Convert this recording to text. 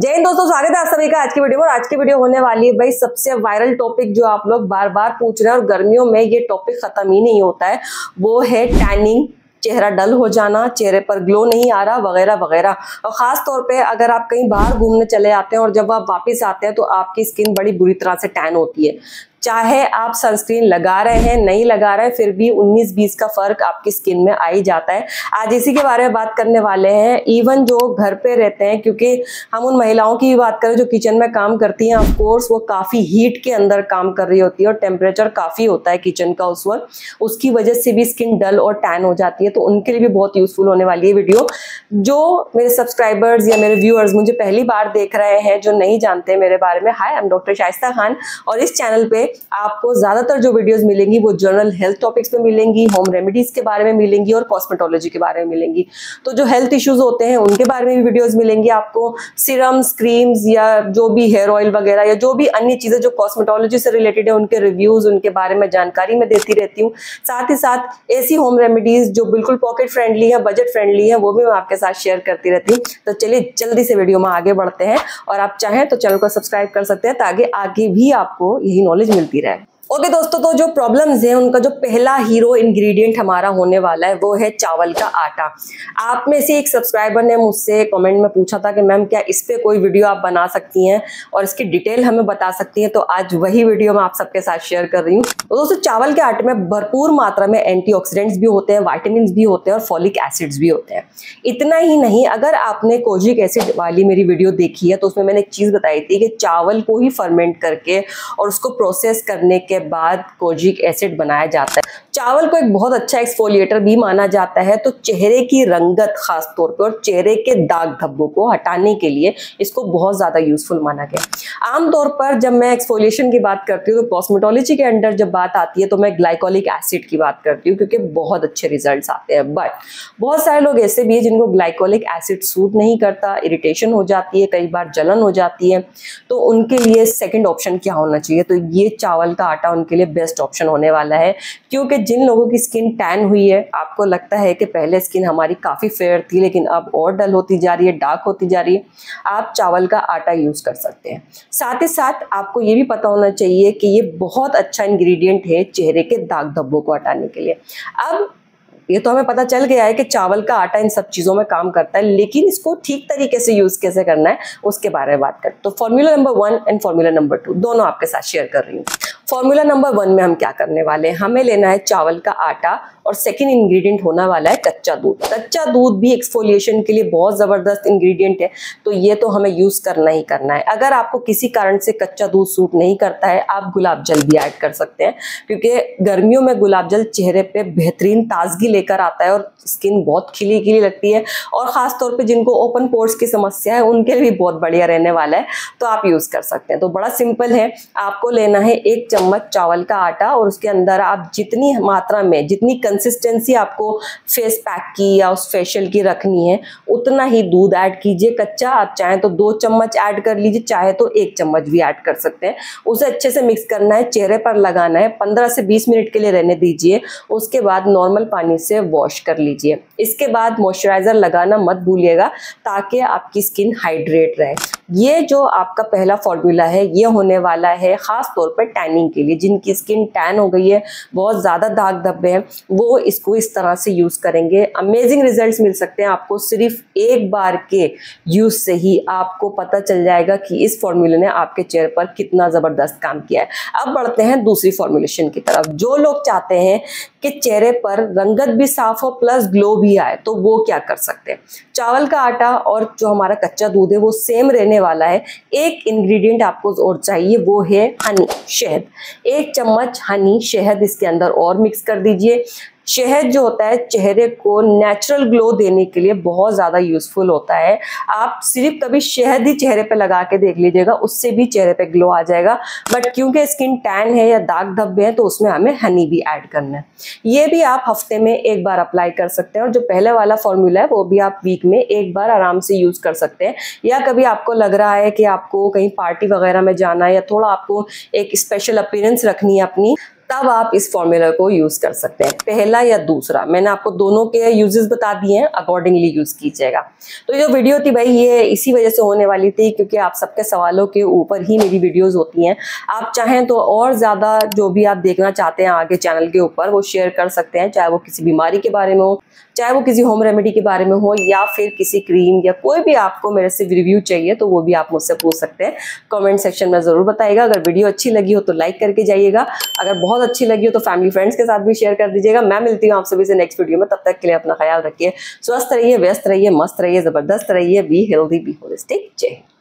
जय हिंद दोस्तों, स्वागत है आप सभी का आज की वीडियो में। और आज की वीडियो होने वाली है भाई सबसे वायरल टॉपिक जो आप लोग बार बार पूछ रहे हैं और गर्मियों में ये टॉपिक खत्म ही नहीं होता है, वो है टैनिंग। चेहरा डल हो जाना, चेहरे पर ग्लो नहीं आ रहा, वगैरह वगैरह। और खास तौर पे अगर आप कहीं बाहर घूमने चले आते हैं और जब आप वापस आते हैं तो आपकी स्किन बड़ी बुरी तरह से टैन होती है। चाहे आप सनस्क्रीन लगा रहे हैं नहीं लगा रहे हैं, फिर भी 19-20 का फर्क आपकी स्किन में आ ही जाता है। आज इसी के बारे में बात करने वाले हैं। इवन जो घर पे रहते हैं, क्योंकि हम उन महिलाओं की भी बात करें जो किचन में काम करती हैं, ऑफ कोर्स वो काफी हीट के अंदर काम कर रही होती है और टेम्परेचर काफी होता है किचन का उस वक्त, उसकी वजह से भी स्किन डल और टैन हो जाती है। तो उनके लिए भी बहुत यूजफुल होने वाली है वीडियो। जो मेरे सब्सक्राइबर्स या मेरे व्यूअर्स मुझे पहली बार देख रहे हैं, जो नहीं जानते मेरे बारे में, hi, I am doctor Shaista Khan. और इस चैनल पे आपको ज्यादातर जो वीडियोस मिलेंगी वो जनरल हेल्थ टॉपिक्स पे मिलेंगी, होम रेमेडीज के बारे में मिलेंगी और कॉस्मेटोलॉजी के बारे में मिलेंगी। तो जो हेल्थ इश्यूज होते हैं उनके बारे में भी वीडियोस मिलेंगी आपको। सीरम्स, क्रीम्स या जो भी हेयर ऑयल वगैरह या जो भी अन्य चीजें जो कॉस्मेटोलॉजी से रिलेटेड है, उनके रिव्यूज, उनके बारे में जानकारी मैं देती रहती हूँ। साथ ही साथ ऐसी होम रेमेडीज जो बिल्कुल पॉकेट फ्रेंडली है, बजट फ्रेंडली है, वो भी मैं आपके साथ शेयर करती रहती हूँ। तो चलिए जल्दी से वीडियो में आगे बढ़ते हैं। और आप चाहें तो चैनल को सब्सक्राइब कर सकते हैं ताकि आगे भी आपको यही नॉलेज मिलती रहे। ओके दोस्तों, तो जो प्रॉब्लम्स हैं उनका जो पहला हीरो इंग्रेडिएंट हमारा होने वाला है वो है चावल का आटा। आप में से एक सब्सक्राइबर ने मुझसे कमेंट में पूछा था कि मैम क्या इस पे कोई वीडियो आप बना सकती हैं और इसकी डिटेल हमें बता सकती हैं, तो आज वही वीडियो मैं आप सबके साथ शेयर कर रही हूँ। तो दोस्तों, चावल के आटे में भरपूर मात्रा में एंटीऑक्सीडेंट्स भी होते हैं, वाइटामिन भी होते हैं और फॉलिक एसिड्स भी होते हैं। इतना ही नहीं, अगर आपने कोजिक एसिड वाली मेरी वीडियो देखी है तो उसमें मैंने एक चीज बताई थी कि चावल को ही फर्मेंट करके और उसको प्रोसेस करने के बाद कोजिक एसिड बनाया जाता है। चावल को एक बहुत अच्छा एक्सफोलिएटर भी माना जाता है। तो चेहरे की रंगत खास तौर पे और चेहरे के दाग धब्बों को हटाने के लिए इसको बहुत ज्यादा यूजफुल माना गया। आमतौर पर जब मैं एक्सफोलिएशन की बात करती हूँ तो कॉस्मेटोलॉजी के अंदर जब बात आती है तो मैं ग्लाइकोलिक एसिड की बात करती हूँ, क्योंकि बहुत अच्छे रिजल्ट्स आते हैं। बट बहुत सारे लोग ऐसे भी हैं जिनको ग्लाइकोलिक एसिड सूट नहीं करता, इरिटेशन हो जाती है, कई बार जलन हो जाती है। तो उनके लिए सेकेंड ऑप्शन क्या होना चाहिए? तो ये चावल का आटा उनके लिए बेस्ट ऑप्शन होने वाला है। क्योंकि जिन लोगों की स्किन टैन हुई है, आपको लगता है कि पहले स्किन हमारी काफी फेयर थी लेकिन अब और डल होती जा रही है, डार्क होती जा रही है, आप चावल का आटा यूज कर सकते हैं। साथ ही साथ आपको ये भी पता होना चाहिए कि ये बहुत अच्छा इंग्रेडिएंट है चेहरे के दाग धब्बों को हटाने के लिए। अब ये तो हमें पता चल गया है कि चावल का आटा इन सब चीजों में काम करता है, लेकिन इसको ठीक तरीके से यूज कैसे करना है उसके बारे में बात करते हैं। तो formula number 1 and formula number 2 दोनों आपके साथ शेयर कर रही हूँ। फॉर्मूला नंबर 1 में हम क्या करने वाले हैं, हमें लेना है चावल का आटा और सेकंड इंग्रेडिएंट होना वाला है कच्चा दूध। कच्चा दूध भी एक्सफोलिएशन के लिए बहुत जबरदस्त इंग्रेडिएंट है, तो ये तो हमें यूज करना ही करना है। अगर आपको किसी कारण से कच्चा दूध सूट नहीं करता है, आप गुलाब जल भी ऐड कर सकते हैं, क्योंकि गर्मियों में गुलाब जल चेहरे पे बेहतरीन ताजगी लेकर आता है और स्किन बहुत खिली खिली लगती है। और खास तौर पे जिनको ओपन पोर्स की समस्या है उनके लिए भी बहुत बढ़िया रहने वाला है, तो आप यूज कर सकते हैं। तो बड़ा सिंपल है, आपको लेना है 1 चम्मच चावल का आटा और उसके अंदर आप जितनी मात्रा में, जितनी कंसिस्टेंसी आपको फेस पैक की या उस फेशियल की रखनी है, उतना ही दूध ऐड कीजिए कच्चा। आप चाहें तो 2 चम्मच ऐड कर लीजिए, चाहे तो 1 चम्मच भी ऐड कर सकते हैं। उसे अच्छे से मिक्स करना है, चेहरे पर लगाना है, 15 से 20 मिनट के लिए रहने दीजिए। उसके बाद नॉर्मल पानी से वॉश कर लीजिए। इसके बाद मॉइस्चराइजर लगाना मत भूलिएगा ताकि आपकी स्किन हाइड्रेट रहे। ये जो आपका पहला फॉर्मूला है ये होने वाला है खास तौर पर टैनिंग के लिए। जिनकी स्किन टैन हो गई है, बहुत ज्यादा दाग धब्बे हैं, वो इसको इस तरह से यूज करेंगे। अमेजिंग रिजल्ट्स मिल सकते हैं आपको। सिर्फ एक बार के यूज से ही आपको पता चल जाएगा कि इस फॉर्मूले ने आपके चेहरे पर कितना जबरदस्त काम किया है। अब बढ़ते हैं दूसरी फॉर्मुलेशन की तरफ। जो लोग चाहते हैं कि चेहरे पर रंगत भी साफ हो प्लस ग्लो भी आए, तो वो क्या कर सकते हैं? चावल का आटा और जो हमारा कच्चा दूध है वो सेम रहने वाला है। एक इंग्रेडिएंट आपको और चाहिए, वो है हनी, शहद। 1 चम्मच हनी, शहद इसके अंदर और मिक्स कर दीजिए। शहद जो होता है चेहरे को नेचुरल ग्लो देने के लिए बहुत ज़्यादा यूजफुल होता है। आप सिर्फ कभी शहद ही चेहरे पे लगा के देख लीजिएगा, उससे भी चेहरे पे ग्लो आ जाएगा। बट क्योंकि स्किन टैन है या दाग धब्बे हैं तो उसमें हमें हनी भी ऐड करना है। ये भी आप हफ्ते में 1 बार अप्लाई कर सकते हैं और जो पहले वाला फॉर्मूला है वो भी आप वीक में 1 बार आराम से यूज कर सकते हैं। या कभी आपको लग रहा है कि आपको कहीं पार्टी वगैरह में जाना है या थोड़ा आपको एक स्पेशल अपीयरेंस रखनी है अपनी, तब आप इस फॉर्मूला को यूज कर सकते हैं, पहला या दूसरा। मैंने आपको दोनों के यूजेस बता दिए हैं, अकॉर्डिंगली यूज कीजिएगा। तो जो वीडियो थी भाई ये इसी वजह से होने वाली थी, क्योंकि आप सबके सवालों के ऊपर ही मेरी वीडियोस होती हैं। आप चाहें तो और ज्यादा जो भी आप देखना चाहते हैं आगे चैनल के ऊपर वो शेयर कर सकते हैं, चाहे वो किसी बीमारी के बारे में हो, चाहे वो किसी होम रेमेडी के बारे में हो, या फिर किसी क्रीम या कोई भी आपको मेरे से रिव्यू चाहिए तो वो भी आप मुझसे पूछ सकते हैं। कमेंट सेक्शन में जरूर बताइएगा। अगर वीडियो अच्छी लगी हो तो लाइक करके जाइएगा, अगर बहुत अच्छी लगी हो तो फैमिली फ्रेंड्स के साथ भी शेयर कर दीजिएगा। मैं मिलती हूँ आप सभी से नेक्स्ट वीडियो में, तब तक के लिए अपना ख्याल रखिए, स्वस्थ रहिए, व्यस्त रहिए, मस्त रहिए, जबरदस्त रहिए, बी हेल्दी, बी होलिस्टिक। जय